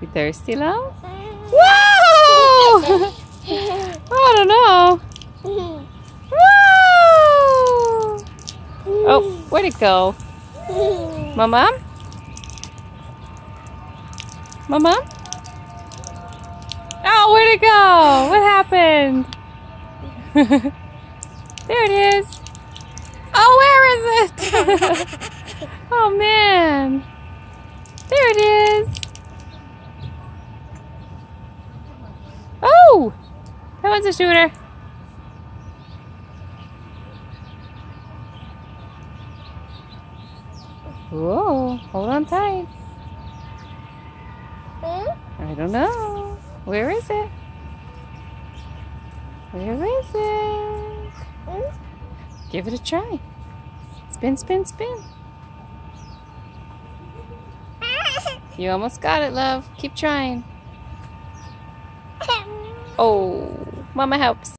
You thirsty, love? Whoa! I don't know. Whoa! Oh, where'd it go? Mama? Mama? Oh, where'd it go? What happened? There it is. Oh, where is it? Oh, man. There it is. Oh, that one's a shooter. Whoa, hold on tight. I don't know. Where is it? Where is it? Give it a try. Spin, spin, spin. You almost got it, love. Keep trying. Oh, Mama helps.